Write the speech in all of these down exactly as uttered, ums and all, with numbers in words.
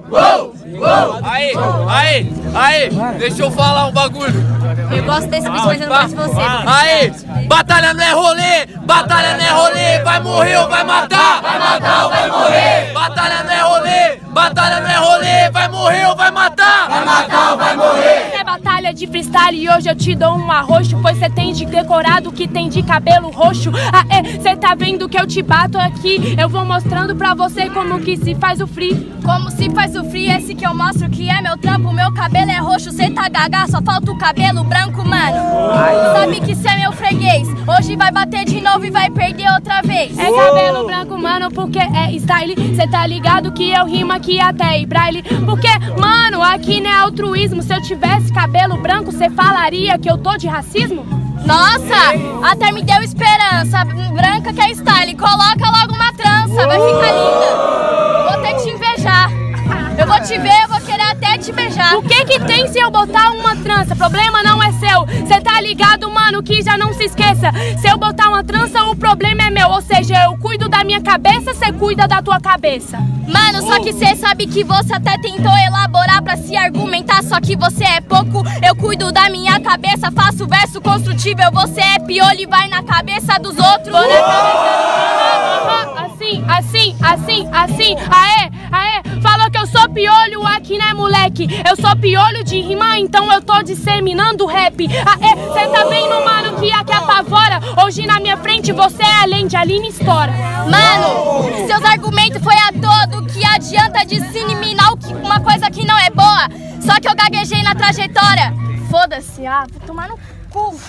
Uou! Uou! Aí, aí, aí, deixa eu falar um bagulho. Eu gosto desse bicho, mas eu não gosto de você. Aí, batalha não é rolê, batalha não é rolê, vai morrer ou vai matar, vai matar ou vai morrer. Batalha não é rolê, batalha não é rolê, vai morrer ou vai matar, vai matar ou vai morrer. É batalha de freestyle e hoje eu te dou um arroxo, pois cê tem de decorado que tem de cabelo roxo. Ah, é, cê tá vendo que eu te bato aqui, eu vou mostrando pra você como que se faz o free. Como se faz o free, esse que eu mostro que é meu trampo, meu cabelo é roxo, cê tá gaga, só falta o cabelo branco, mano. Sabe que cê é meu freguês, hoje vai bater de novo e vai perder outra vez. É cabelo branco, mano, porque é style, cê tá ligado que eu rimo aqui até em braille. Porque, mano, aqui não é altruísmo, se eu tivesse cabelo branco, cê falaria que eu tô de racismo? Nossa, até me deu esperança, branca que é style, coloca logo uma trança, vai ficar linda. Vou ter que te invejar. Eu vou te ver, eu vou querer até te beijar. O que que tem se eu botar uma trança? Problema não é seu, cê tá ligado, mano, que já não se esqueça. Se eu botar uma trança, o problema é meu. Ou seja, eu cuido da minha cabeça, cê cuida da tua cabeça. Mano, só que cê sabe que você até tentou elaborar pra se argumentar, só que você é pouco. Eu cuido da minha cabeça, faço verso construtível. Você é piolho e vai na cabeça dos outros. Vou na cabeça. Assim, assim, assim, assim, aê, aê. Falou que eu sou piolho aqui, né, moleque? Eu sou piolho de rima, então eu tô disseminando rap. Aê, cê tá vendo, mano, que aqui apavora? Hoje na minha frente você é além de Aline Estoura. Mano, seus argumentos foi a todo. Que adianta disseminar uma coisa que não é boa? Só que eu gaguejei na trajetória. Foda-se, ah, vou tomar no cu.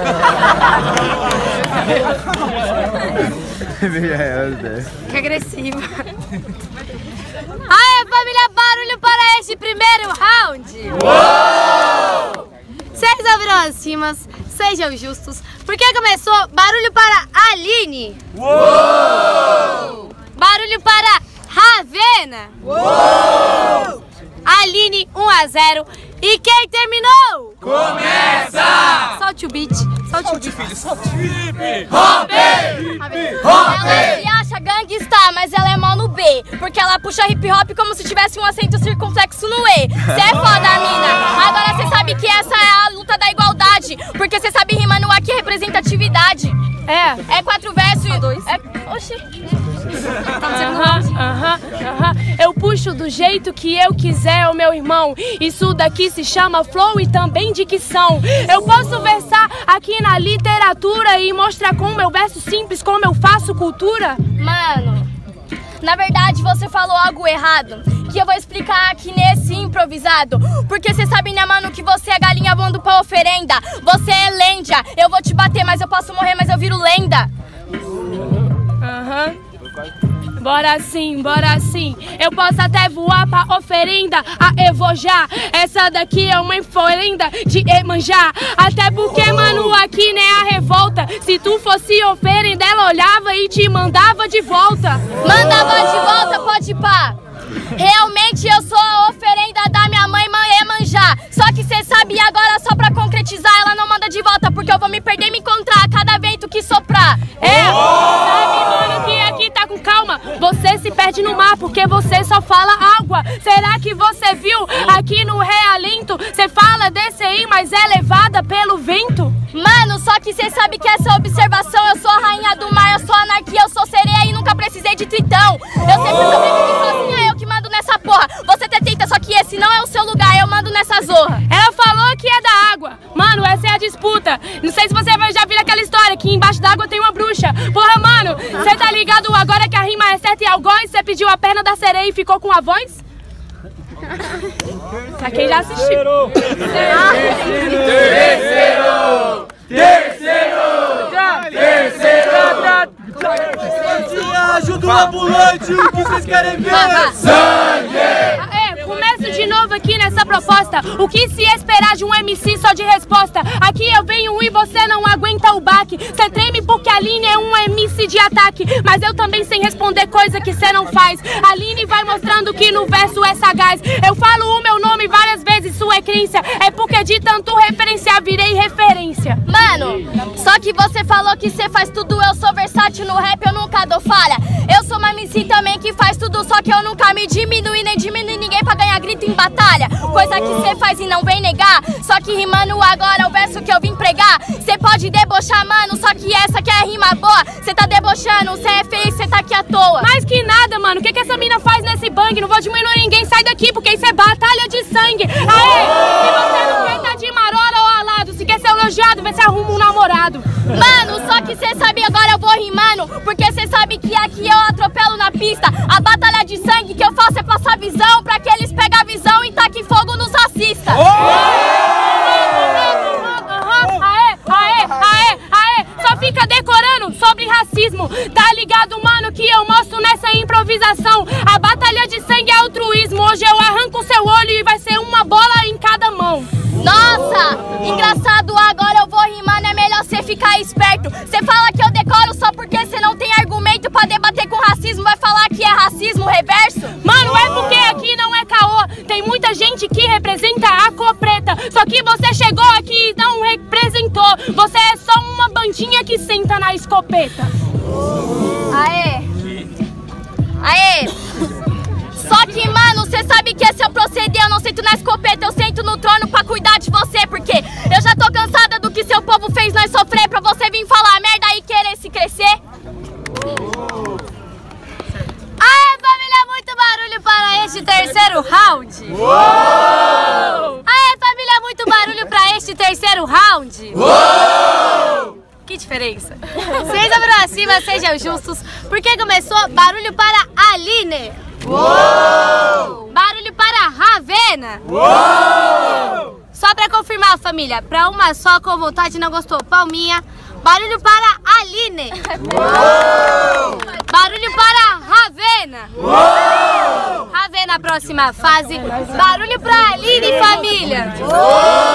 Que agressiva. Aê, família, barulho para esse primeiro round. Uou! Vocês aproximam, sejam justos, porque começou barulho para Aline. Uou! Barulho para Ravena. Uou! Aline um a zero. E quem terminou? Começa! Solte o beat. Solte o beat. Filho, solte o beat. Hop! Ela se acha gangsta, mas ela é mó no B. Porque ela puxa hip hop como se tivesse um acento circunflexo no E. Cê é foda, mina. Agora cê sabe que essa é a luta da igualdade. Porque cê sabe rimar no aqui representatividade. É. É quatro versos. É... Oxi. Aham, aham, aham. Eu puxo do jeito que eu quiser, o meu irmão. Isso daqui se chama flow e também dicção. Eu posso versar aqui na literatura e mostrar com meu verso simples como eu faço cultura. Mano, na verdade você falou algo errado, que eu vou explicar aqui nesse improvisado. Porque cê sabe, né, mano, que você é galinha voando pra oferenda. Você é lenda. Eu vou te bater, mas eu posso morrer, mas eu viro lenda. Aham. Bora sim, bora sim. Eu posso até voar pra oferenda. Ah, eu vou já. Essa daqui é uma oferenda de Emanjá. Até porque, mano, aqui né a revolta. Se tu fosse oferenda, ela olhava e te mandava de volta. Mandava de volta, pode ir pá. Realmente eu sou a oferenda da minha mãe, mãe Emanjá. Só que cê sabe agora, só pra concretizar, ela não manda de volta, porque eu vou me perder e me encontrar a cada vento que soprar. É, sabe, mano, que aqui tá com calma. Você se perde no mar porque você só fala água. Será que você viu aqui no realento? Cê fala desse aí, mas é levada pelo vento. Mano, só que cê sabe que essa observação, eu sou a rainha do mar, eu sou anarquia, eu sou sereia e nunca precisei de tritão. Eu sempre sobrevivi sozinha, eu que mando nessa porra. Você tenta, só que esse não é o seu lugar, eu mando nessa zorra. Ela falou que é da água. Mano, essa é a disputa. Não sei se você já viu aquela história que embaixo d'água tem uma bruxa. Porra, mano, você tá ligado agora que a rima é certa e algoz? Você pediu a perna da sereia e ficou com a voz? Pra quem já assistiu. Terceiro! Terceiro! Terceiro! Ajuda o ambulante, o que vocês querem ver? Sangue! É, começo de novo aqui nessa proposta. O que se esperar de um M C só de resposta? Aqui eu venho e você não aguenta o baque. Cê treme porque a Aline é um M C de ataque, mas eu também sem responder coisa que cê não faz. A Aline vai mostrando que no verso é sagaz. Eu falo o meu nome várias vezes, sua é crença. É porque de tanto referenciar virei referência. Mano, só que você falou que cê faz tudo, eu sou versátil no rap, eu nunca dou falha. Eu sou uma M C também que faz tudo, só que eu nunca me diminui, nem diminui ninguém pra coisa que cê faz e não vem negar. Só que rimando agora o verso que eu vim pregar. Cê pode debochar, mano, só que essa que é a rima boa. Cê tá debochando, cê é feio, cê tá aqui à toa. Mais que nada, mano, o que que essa mina faz nesse bang? Não vou diminuir ninguém, sai daqui, porque isso é batalha de sangue. Aê, se você não quer tá de marora ou alado, se quer ser elogiado, vê se arruma um namorado. Mano, só que cê sabe agora eu vou rimando, porque cê sabe que aqui eu atropelo na pista. A batalha de sangue que eu faço é passar visão, pra que eles pegam a visão e taquem fogo nos racistas. Aê, aê, aê, aê, só fica decorando sobre racismo. Tá ligado, mano, que eu mostro nessa improvisação. A batalha de sangue é altruísmo. Hoje eu arranco o seu olho e vai ser uma bola em cada mão. Nossa, engraçado, agora eu vou rimando, é melhor cê ficar esperto. Cê fala que eu decoro só porque cê não tem argumento pra debater com racismo, vai falar que é racismo reverso? Mano, é porque aqui não é caô. Tem muita gente que representa a cor preta. Só que você chegou aqui e não representou. Você é só uma bandinha que senta na escopeta. Aê, aê. Só que, mano, cê sabe que esse é o proceder. Eu não sento na escopeta, eu sento no trono pra cuidar de você. Porque eu já tô cansada do que seu povo fez nós sofrer, pra você vir falar merda e querer se crescer. Aê, família, muito barulho para este terceiro round. Uou! Aê, família, muito barulho para este terceiro round. Uou! Que diferença. Vocês abriram acima, sejam justos, porque começou barulho para Aline. Uou! Barulho para Ravena. Uou! Só pra confirmar, família, pra uma só com vontade não gostou, palminha. Barulho para Aline. Uou! Barulho para Ravena. Uou! Ravena, próxima fase. Barulho para Aline, família. Uou!